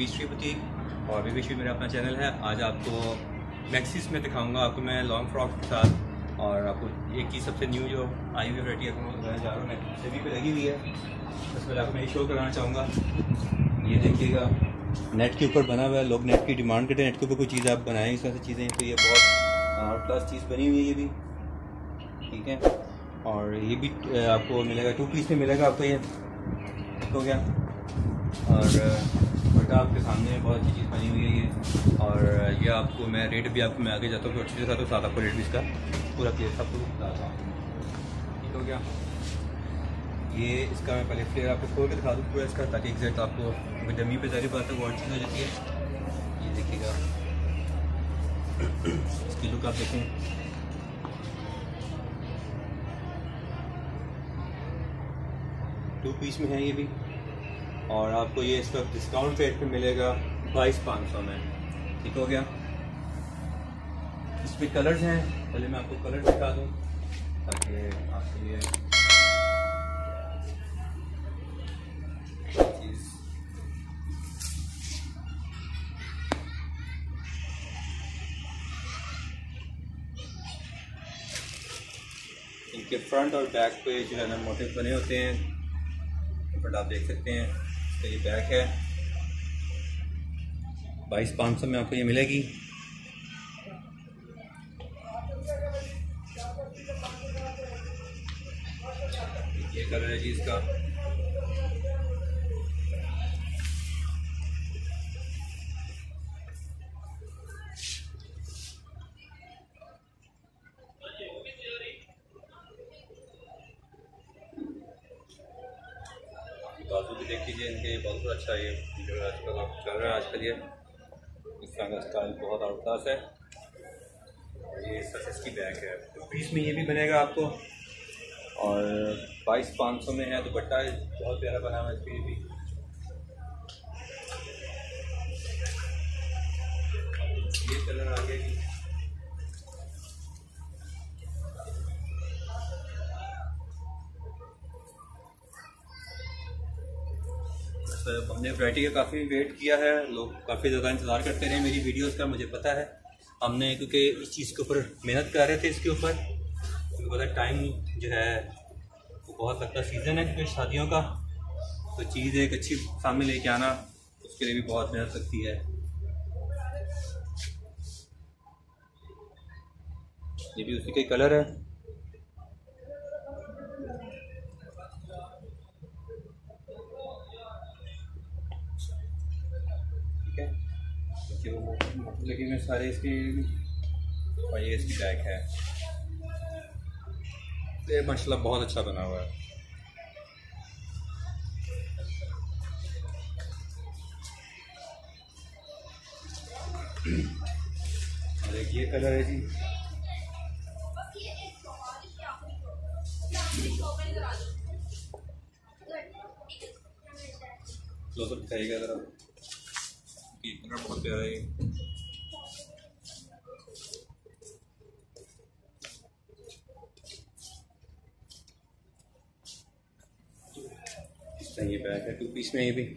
Pastry boutique और baby मेरा अपना चैनल है। आज आपको मैक्सिस में दिखाऊंगा आपको मैं लॉन्ग फ्रॉक के साथ, और आपको एक चीज़ सबसे न्यू जो आई हुई वैरायटी आपको मैं बताने जा रहा हूँ। मैं सभी पे लगी हुई है, बस पहले आपको मैं ये शो कराना चाहूँगा। ये देखिएगा, नेट के ऊपर बना हुआ है। लोग नेट की डिमांड करते हैं, नेट के ऊपर कोई चीज़ आप बनाएं इस तरह से चीज़ें, तो ये बहुत क्लास चीज़ बनी हुई है ये भी, ठीक है। और ये भी आपको मिलेगा 2 पीस में मिलेगा आपको, ये हो गया। और बटा आपके सामने बहुत अच्छी चीज़ बनी हुई है ये। और ये आपको मैं रेट भी आपको मैं आगे जाता हूँ तो अच्छे से साथ साथ आपको रेट भी इसका पूरा क्लियर सब कुछ बताता हूँ, ठीक हो गया। ये इसका मैं पहले फ्लेयर आपको खोल के दिखा दूँ पूरा इसका, ताकि एग्जैक्ट आपको डमी पे सारी बात है वो और चीज़ हो जाती है। ये देखिएगा, इसकी लुक आप देखें, टू पीस में है ये भी। और आपको ये इस वक्त डिस्काउंट रेट पे मिलेगा 22,500 में, ठीक हो गया। इसमें कलर्स हैं, पहले मैं आपको कलर दिखा दूँ ताकि आपके लिए चीज़। इनके फ्रंट और बैक पे जो है ना मोटिव बने होते हैं, बट आप देख सकते हैं इसका ये बैक है। 22,500 में आपको ये मिलेगी। ये कलर है जी इसका, बाजू भी देख लीजिए इनके, बहुत अच्छा ये जो आजकल आप चल रहा है आजकल, ये इस तरह का स्टाइल बहुत आउट क्लास है। और ये सच इसकी बैक है, तो पीस में ये भी बनेगा आपको। और 22,500 में है। दुपट्टा बहुत प्यारा बना हुआ है इसके भी। ये कलर आ गया जी, हमने वैरायटी का काफ़ी वेट किया है, लोग काफ़ी ज़्यादा इंतज़ार करते रहे मेरी वीडियोस का, मुझे पता है। हमने क्योंकि इस चीज़ के ऊपर मेहनत कर रहे थे इसके ऊपर, क्योंकि पता टाइम जो है वो बहुत लगता, सीज़न है क्योंकि शादियों का, तो चीज़ एक अच्छी सामने लेके आना उसके लिए भी बहुत मेहनत लगती है। ये भी उसी के कलर है, ठीक है। देखिए वो मोटर लगे में सारे इसके, और ये इसकी बैक है। ये माशाल्लाह बहुत अच्छा बना हुआ है। और एक ये कलर है जी, क्लोजअप दिखाइएगा ज़रा, ये कलर बहुत प्यारा है। ये बैग है 2 पीस में, ये भी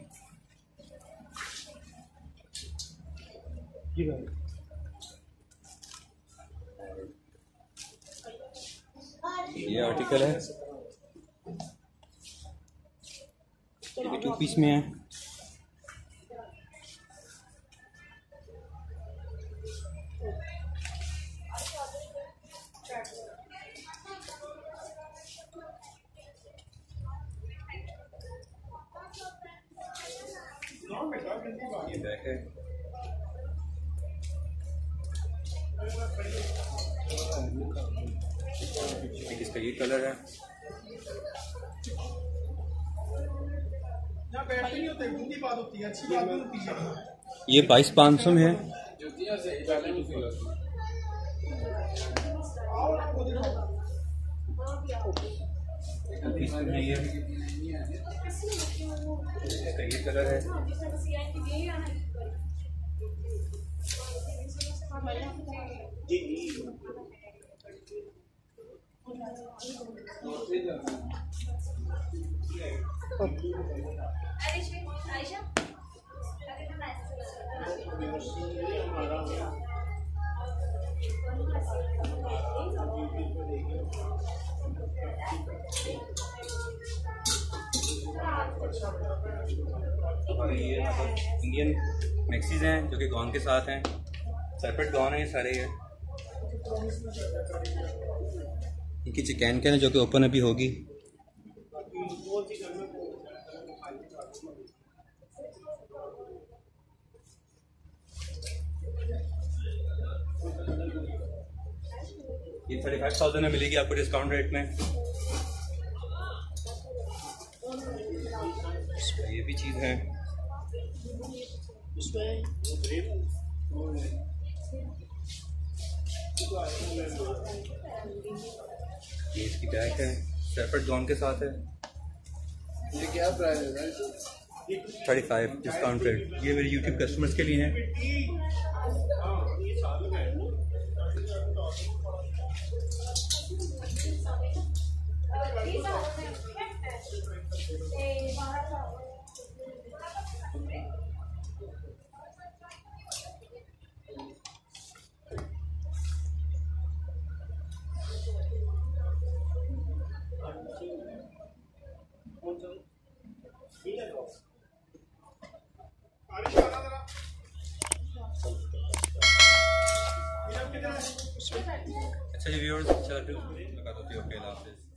ये आर्टिकल है, ये भी 2 पीस में है। ये बैक है, इसका ये कलर है। ये 22,500 में है। ये कलर है, और ये मतलब इंडियन मैक्सीज हैं जो कि गॉन के साथ हैं, सेपरेट गॉन है ये सारे। ये इनकी चिकन कैन है जो कि ओपन अभी होगी। ये 35,000 में मिलेगी आपको डिस्काउंट रेट में। ये भी चीज़ है। ये इसकी बैग है, सेपरेट गॉन के साथ है। ये क्या प्राइस है? 35 डिस्काउंट रेट। ये मेरे यूट्यूब कस्टमर्स के लिए हैं। अच्छा जी व्यूअर्स, चलो लगा देती हूँ। ओके, अल्लाह हाफिज़।